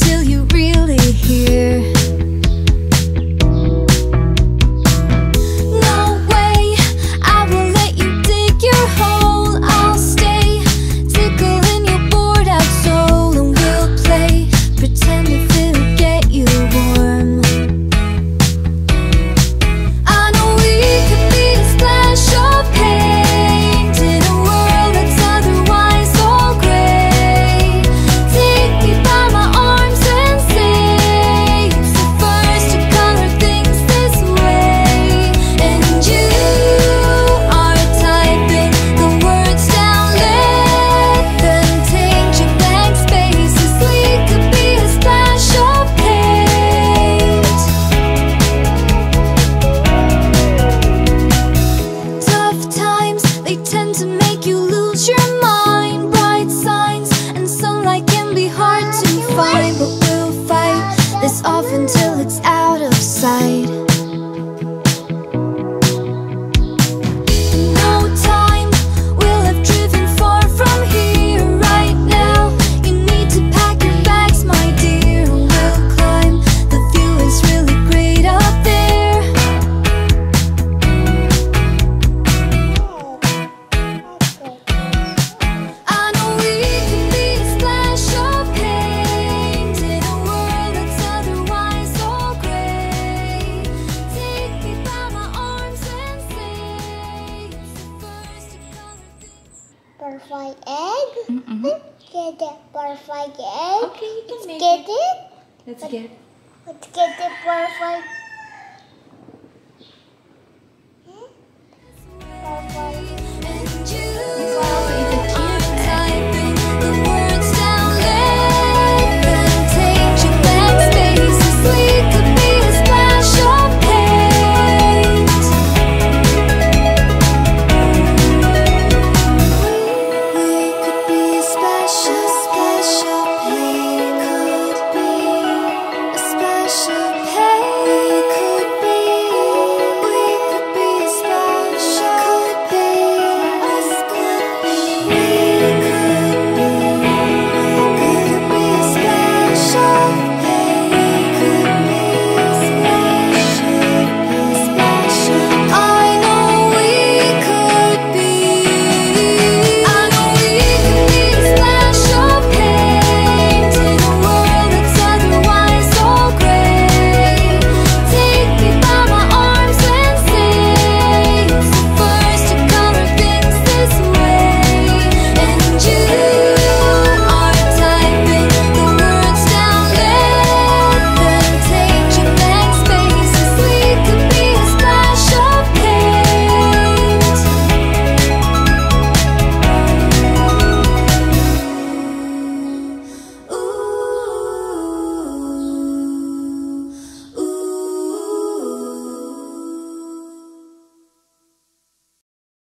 will you really hear? No way, I will let you dig your hole. I'll stay, tickling your bored out soul, and we'll play pretend if it'll get you warm. I know we could be a splash of paint in a world that's otherwise all gray. Take me by my arms and say it's the first to color things this way. And you are typing the words down, let them taint your blank spaces. We could be a splash of paint. Tough times, they tend to make you lose your mind. Bright signs and sunlight can be hard to find, but we'll fight this off until it's out of sight. In no time, we'll have driven far from here. Right now, you need to pack your bags, my dear. We'll climb, the view is really great up there. I know we can be a splash of paint in a world that's otherwise all gray. Take me by my arms and say it's the first to color things. Butterfly egg. Get the butterfly egg. Okay, you can make Get it. it. Let's get. Let's get the butterfly. Butterfly